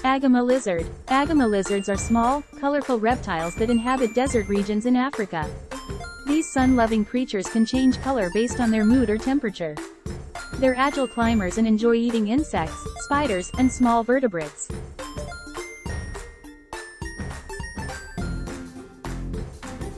Agama lizard. Agama lizards are small, colorful reptiles that inhabit desert regions in Africa. These sun-loving creatures can change color based on their mood or temperature. They're agile climbers and enjoy eating insects, spiders, and small vertebrates.